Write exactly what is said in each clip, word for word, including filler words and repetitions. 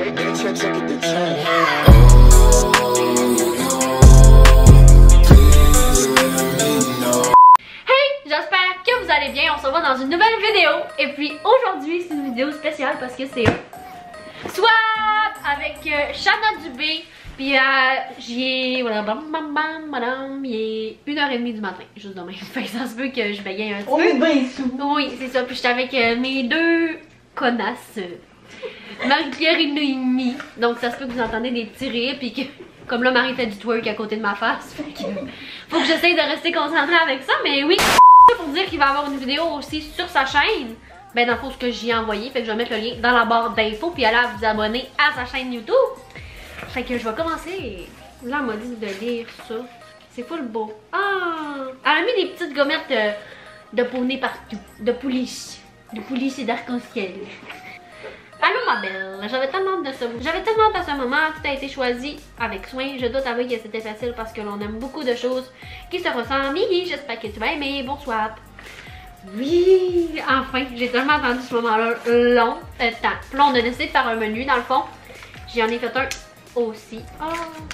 J'espère que vous allez bien, on se revoit dans une nouvelle vidéo. Et puis aujourd'hui c'est une vidéo spéciale parce que c'est Swap avec euh, Shanna Dubé. Puis euh, j'y ai, voilà, bam bam bam madame, il est une heure trente du matin, juste demain. Fait que ça se peut que je bégaye un petit peu. On est bien sous. Oui, c'est ça, puis j'étais avec euh, mes deux connasses, Marie-Pierre et Noémie. Donc ça se peut que vous entendez des petits rires, puis que comme là Marie fait du twerk à côté de ma face. Fait que faut que j'essaye de rester concentrée avec ça, mais oui. Pour dire qu'il va avoir une vidéo aussi sur sa chaîne. Ben dans le fond ce que j'y ai envoyé, fait que je vais mettre le lien dans la barre d'infos, puis allez vous abonner à sa chaîne YouTube. Fait que je vais commencer. Là elle m'a dit de lire ça. C'est full beau. Ah! Elle a mis des petites gommettes de, de poney partout. De poulies. De poulies et d'arc-en-ciel. Allô ma belle, j'avais tellement hâte de ce J'avais tellement hâte de ce moment, tout a été choisi avec soin. Je dois t'avouer que c'était facile parce que l'on aime beaucoup de choses qui se ressemblent. Hihi, j'espère que tu vas aimer. Bonsoir. Oui, enfin, j'ai tellement attendu ce moment-là long euh, temps. Puis là, on a décidé de faire un menu dans le fond. J'en ai fait un aussi. Oh.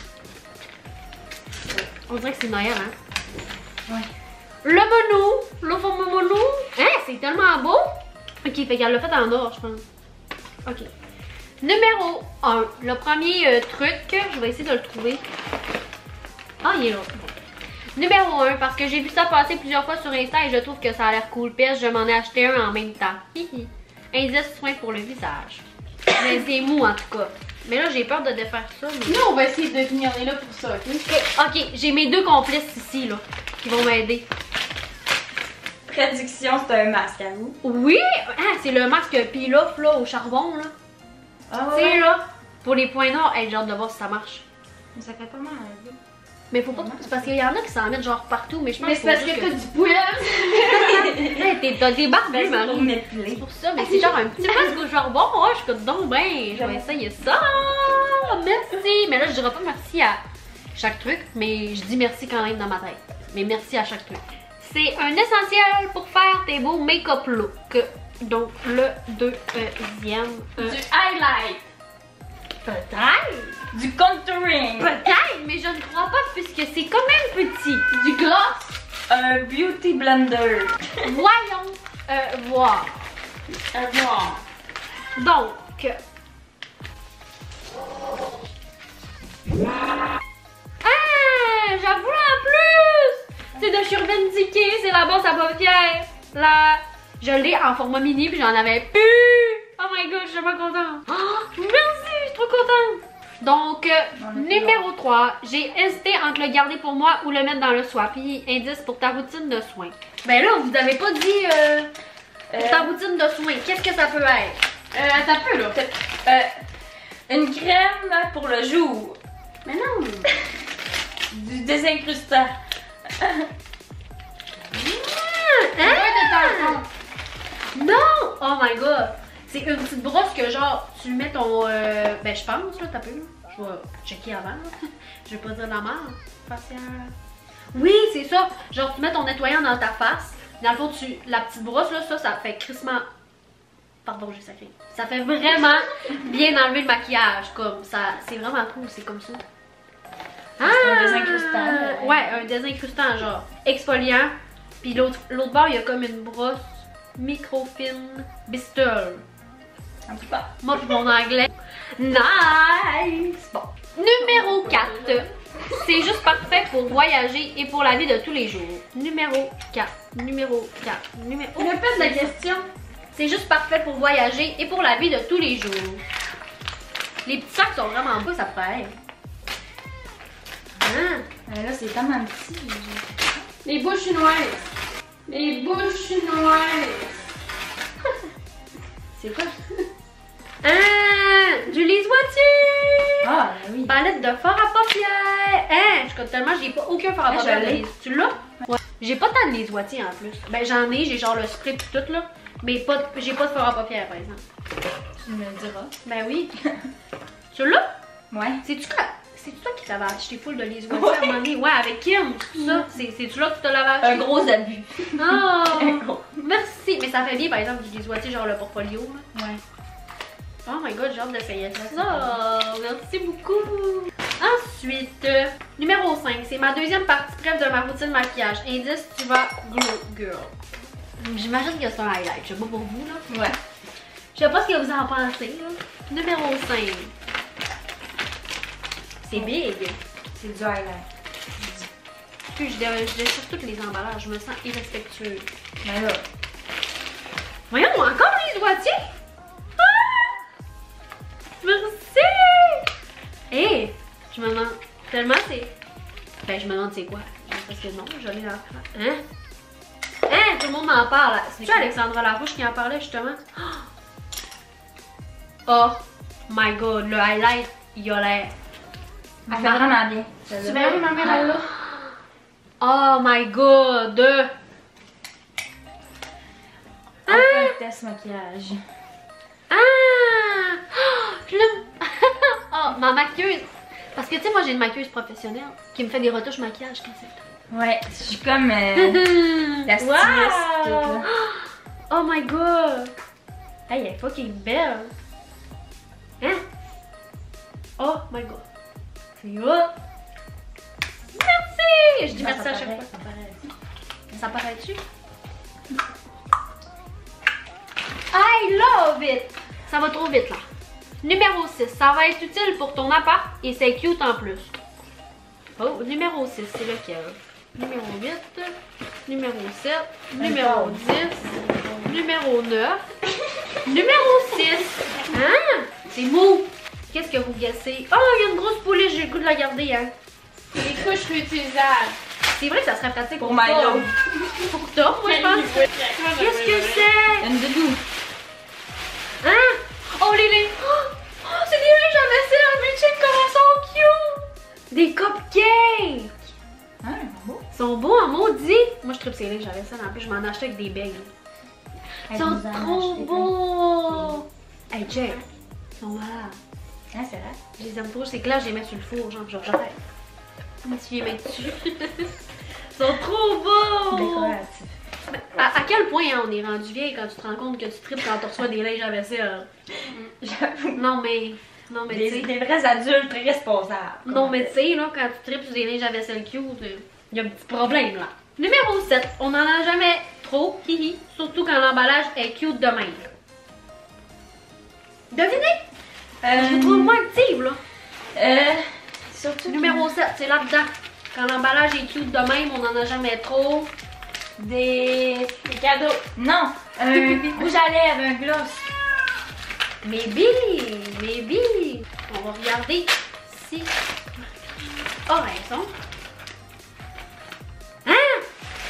On dirait que c'est Noël, hein? Ouais. Le menu, le fameux menu. Hein, c'est tellement beau. Ok, fait qu'elle l'a fait en or, je pense. Ok. Numéro un. Le premier euh, truc, je vais essayer de le trouver. Ah, il est là. Numéro un, parce que j'ai vu ça passer plusieurs fois sur Insta et je trouve que ça a l'air cool. Puis je m'en ai acheté un en même temps. Hihi. Indice soin pour le visage. Mais c'est mou en tout cas. Mais là, j'ai peur de défaire ça. Mais... Nous, on va essayer de venir là pour ça, ok? Ok, ok, j'ai mes deux complices ici, là, qui vont m'aider. Prédiction, c'est un masque à vous. Oui! Ah, c'est le masque peel-off, là, au charbon, là. Ah Tu sais, ouais. là, pour les points noirs. Hey, j'ai hâte de voir si ça marche. Mais ça fait pas mal, hein? Mais faut pas trop, c'est parce qu'il y en a qui s'en mettent genre partout, mais je pense Mais que c'est parce que t'as du poil. Hey, t'as des barbes, Ben, Marie. pour m'épiler. C'est pour ça, mais c'est genre un petit masque au charbon. Oh, je coûte donc ben. Je vais essayer ça. Merci. Mais là, je dirais pas merci à chaque truc, mais je dis merci quand même dans ma tête. Mais merci à chaque truc. C'est un essentiel pour faire tes beaux make-up look. Donc, le deuxième. Euh, Du highlight. Peut-être. Du contouring. Peut-être, mais je ne crois pas puisque c'est quand même petit. Du gloss. Un beauty blender. Voyons euh, voir. À voir. Donc. Ah, j'avoue en plus. C'est de Urban-Decay, c'est la bosse à paupières. Là, je l'ai en format mini puis j'en avais plus. Oh my god, je suis pas contente. Oh, merci, je suis trop contente. Donc, euh, numéro trois, j'ai hésité entre le garder pour moi ou le mettre dans le Swappy. Indice pour ta routine de soins. Ben là, vous avez pas dit euh, pour Euh, ta routine de soins. Qu'est-ce que ça peut être? Euh, attends un peu, là. Euh, une crème pour le jour. Mais non. Du désincrustant. Hein? Non! Oh my god! C'est une petite brosse que genre, tu mets ton... Euh, ben je pense là, t'as peu. Je vais checker avant. Là. Je vais pas dire la merde. Facial. Oui, c'est ça. Genre, tu mets ton nettoyant dans ta face. Dans le fond, tu, la petite brosse là, ça, ça fait crissement... Pardon, j'ai sacré. Ça fait vraiment bien enlever le maquillage. Comme ça, c'est vraiment cool, c'est comme ça. C'est un désincrustant. Ah! Ouais, un désincrustant genre exfoliant. Puis l'autre l'autre bord, il y a comme une brosse microfine Bristol. Un petit peu. Moi puis mon anglais. Nice! Bon. Numéro quatre. C'est juste parfait pour voyager et pour la vie de tous les jours. Numéro quatre. Numéro quatre. Numéro... Répète la question. C'est juste parfait pour voyager et pour la vie de tous les jours. Les petits sacs sont vraiment beaux, ça ferait. Hein? Euh, là, c'est tellement petit. Les bouches chinoises. Les bouches chinoises. C'est quoi? Ah! Du lisse-voiture! Ah, oui. Palette de fard à paupières! Hein? Je compte tellement, j'ai pas aucun fard à Ah, paupières. je l'ai. Tu l'as? Ouais. J'ai pas tant de lisse-voiture en plus. Ben j'en ai, j'ai genre le spray pis tout là. Mais pas, j'ai pas de fard à paupières par exemple. Tu me le diras. Ben oui. Tu l'as? Ouais. C'est-tu quoi? C'est toi qui t'avais acheté full de lisse-voiture à un moment donné? Ouais, avec Kim, tout ça. C'est-tu là que tu te l'avais acheté? Un gros abus. Oh! Un gros. Merci! Mais ça fait bien par exemple du lisse-voiture, genre le portfolio. Là. Ouais. Oh my god, j'ai hâte d'essayer ça. Oh, merci beaucoup. Ensuite, euh, numéro cinq, c'est ma deuxième partie bref de ma routine maquillage. Indice, tu vas glow girl. J'imagine que c'est un highlight, je sais pas pour vous là. Ouais. Je sais pas ce que vous en pensez là. Numéro cinq. C'est big. C'est du highlight. Puis je, dé- je déchire tous les emballages, je me sens irrespectueuse. Mais là. Voyons, encore les doigtiers! Ah! Merci! Hé! Hey, je me demande tellement c'est... Ben, je me demande c'est quoi. Parce que non, je l'ai dans... Hein? Hein? Tout le monde m'en parle. C'est-tu Alexandra Larouche qui en parlait justement? Oh my god, le highlight, il a l'air... Elle fait vraiment bien. Tu verras ma mère là? Oh my god! On fait un test maquillage. Ah! Oh, je l'aime! Oh, ma maquilleuse! Parce que tu sais, moi j'ai une maquilleuse professionnelle qui me fait des retouches maquillage quand c'est. Ouais, je suis comme euh, la styliste. Wow! Toute, là. Oh my god! Hey, elle est fucking belle! Hein? Oh my god! C'est hot! Merci! Je dis Ça, merci ça à chaque paraît, fois. ça paraît. Ça paraît-tu? I love it! Ça va trop vite là. Numéro six, ça va être utile pour ton appart et c'est cute en plus. Oh, numéro six, c'est lequel? Numéro huit, numéro sept, numéro dix, numéro neuf, numéro six. Hein? C'est mou! Qu'est-ce que vous guessez? Oh, il y a une grosse pouliche, j'ai le goût de la garder, hein. Les couches réutilisables. C'est vrai que ça serait pratique Pour pour Milo. toi. Pour toi, moi je pense. Qu'est-ce que c'est? Une doudou. Hein? Oh, les laits! Oh, oh, c'est des linges à vaisselle, mais check comment ils sont cute! Des cupcakes! Ah, beau. Ils sont beaux en maudit! Moi, je tripe ces linges à vaisselle, en plus, je m'en achetais avec des bagues. Ils Elle sont nous en a trop acheté beaux! Hey, check! Ils sont malades. plein. Ah, c'est vrai. Je les aime trop, c'est que là, je les mets sur le four, genre, genre, j'arrête. Comment tu les mets dessus? Ils sont trop beaux! Décoratif. À, à quel point hein, on est rendu vieille quand tu te rends compte que tu tripes quand tu reçois des linges à vaisselle? J'avoue. Non, mais. Non, mais tu Des, sais. des vrais adultes très responsables. Non, mais tu sais, là, quand tu tripes sur des linges à vaisselle cute, il y a un petit problème, là. Numéro sept. On n'en a jamais trop, hihi. Surtout quand l'emballage est cute de même. Devinez? Je vous trouve moins active, là. Euh. Surtout. Numéro sept, c'est là-dedans. Quand l'emballage est cute de même, on n'en a jamais trop. Des. Des cadeaux. Non! Un rouge à lèvres, un gloss. Maybe, maybe. On va regarder si. Oh, raison. Hein?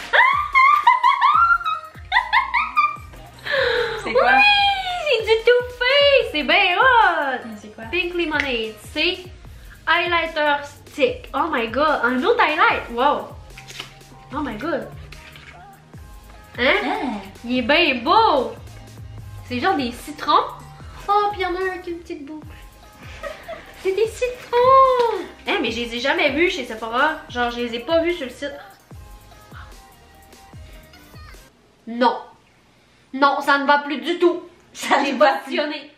C'est quoi? Oui, c'est du Too Faced. C'est bien hot. C'est quoi? Pink Lemonade, c'est highlighter stick. Oh my god, un autre highlight. Wow. Oh my god. Hein? Ah! Il est bien beau. C'est genre des citrons. Oh, puis il y en a un avec une petite boucle. C'est des citrons. Hein, mais je les ai jamais vus chez Sephora. Genre, je les ai pas vus sur le site. Non. Non, ça ne va plus du tout. Ça J'ai ne va plus. questionné.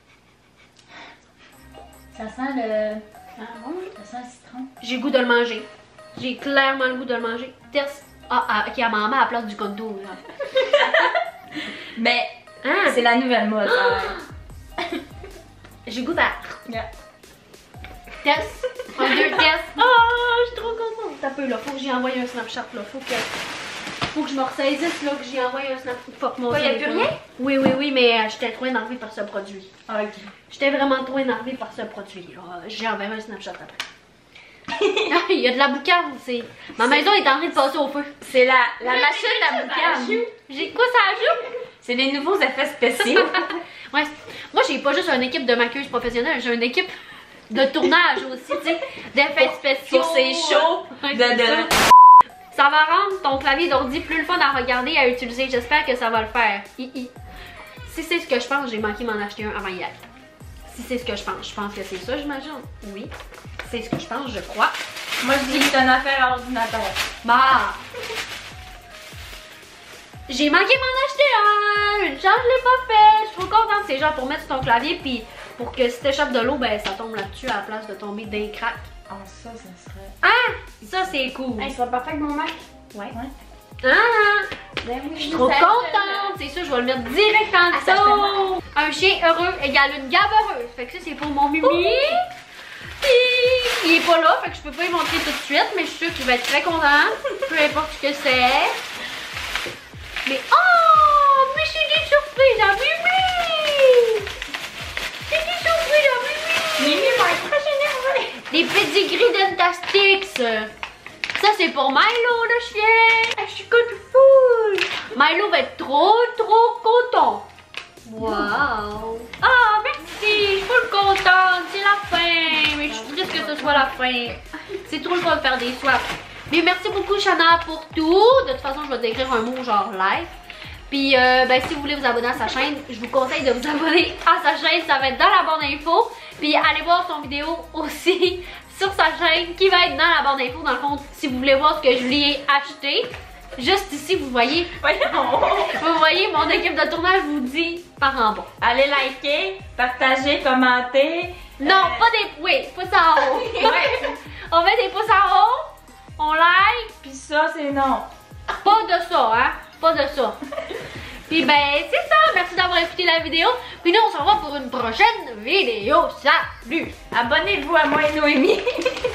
Ça sent le. Ah bon? Ça sent le citron. J'ai le goût de le manger. J'ai clairement le goût de le manger. Test. Ah, ah ok, à maman à la place du contour. Là. Mais Hein? c'est la nouvelle mode. ça. J'ai le goût à. Yeah. Test. Un, deux, test. Oh, je suis trop contente. T'as peu là. Faut que j'y envoie un Snapchat là. Faut que. Faut que je me ressaisisse là, que j'y envoie un Snapchat. Fuck mon Quoi, y a plus téléphone. rien? Oui, oui, oui, mais euh, j'étais trop énervée par ce produit. Ah, ok. J'étais vraiment trop énervée par ce produit. là. J'ai envoyé un Snapchat après. Ah, il y a de la boucane, c'est. Ma maison est en train de passer au feu. C'est la, la machine à boucan. J'ai quoi ça ajoute? C'est des nouveaux effets spéciaux. Ouais. Moi, j'ai pas juste une équipe de maquilleuse professionnelle, j'ai une équipe de tournage aussi, tu sais, d'effets spéciaux. Pour ces shows Ouais, de, c'est de... ça. Ça va rendre ton clavier d'ordi plus le fun à regarder et à utiliser. J'espère que ça va le faire. Hi, hi. Si c'est ce que je pense, j'ai manqué m'en acheter un avant hier. Si c'est ce que je pense, je pense que c'est ça, j'imagine. Oui. C'est ce que je pense, je crois. Moi, je dis que c'est une affaire à ordinateur. Bah! J'ai manqué m'en acheter un! Genre, je l'ai pas fait! Je suis trop contente. C'est genre pour mettre sur ton clavier puis pour que si t'échappes de l'eau, ben ça tombe là-dessus à la place de tomber dans les craques. Ah, ça, ça serait. Ah! Ça, c'est cool. Hey, ça va parfait avec mon Mac. Ouais. Ouais. Ah! Ben oui, Je suis trop contente! C'est ça, je vais le mettre direct en Ah, ça dessous! Un chien heureux égale une gamme heureuse. Fait que ça, c'est pour mon Mimi. Puis, il est pas là, fait que je peux pas y montrer tout de suite, mais je suis sûre qu'il va être très content. Peu importe ce que c'est. Mais, oh! Mais c'est des surprises à Mimi! C'est des surprises à Mimi! Mimi va être très énervée. Des pédigris Dentastix! Ça, c'est pour Milo, le chien! Ah, je suis comme fou! Milo va être trop, trop content! Wow! Ah, merci! Je suis full contente! C'est la fin! Mais je suis triste que ce soit la fin! C'est trop le fun de faire des swaps! Mais merci beaucoup, Shana, pour tout! De toute façon, je vais t'écrire un mot genre live. Puis, euh, ben, si vous voulez vous abonner à sa chaîne, je vous conseille de vous abonner à sa chaîne. Ça va être dans la barre d'infos. Puis, allez voir son vidéo aussi sur sa chaîne qui va être dans la barre d'infos. Dans le fond, si vous voulez voir ce que je lui ai acheté, juste ici, vous voyez, Voyons. vous voyez, mon équipe de tournage vous dit par en bas. Allez liker, partager, commenter. Non, Euh, pas des... Oui, pouces en haut. Ouais. On met des pouces en haut, on like. Puis ça, c'est non. Pas de ça, hein? Pas de ça. Puis ben, c'est ça. Merci d'avoir écouté la vidéo. Puis nous, on se revoit pour une prochaine vidéo. Salut! Abonnez-vous à moi et Noémie.